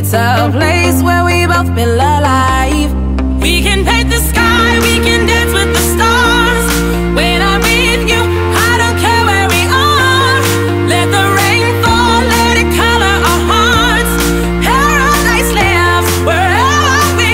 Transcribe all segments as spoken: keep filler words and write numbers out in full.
It's a place where we both feel alive. We can paint the sky, we can dance with the stars. When I'm with you, I don't care where we are. Let the rain fall, let it color our hearts. Paradise lives wherever we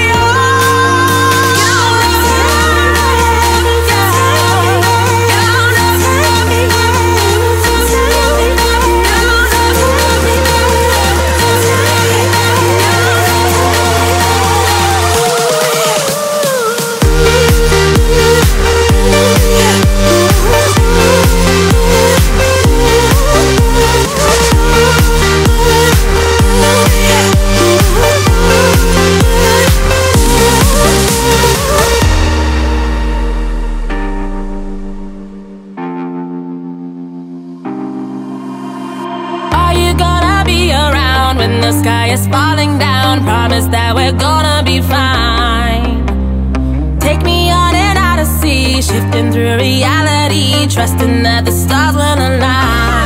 when the sky is falling down. Promise that we're gonna be fine. Take me on and out of sea, shifting through reality, trusting that the stars will align.